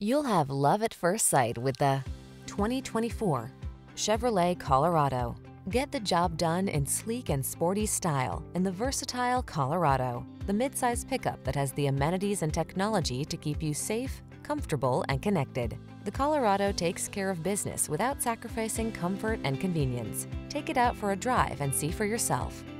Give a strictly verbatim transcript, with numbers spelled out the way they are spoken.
You'll have love at first sight with the twenty twenty-four Chevrolet Colorado. Get the job done in sleek and sporty style in the versatile Colorado, the midsize pickup that has the amenities and technology to keep you safe, comfortable, and connected. The Colorado takes care of business without sacrificing comfort and convenience. Take it out for a drive and see for yourself.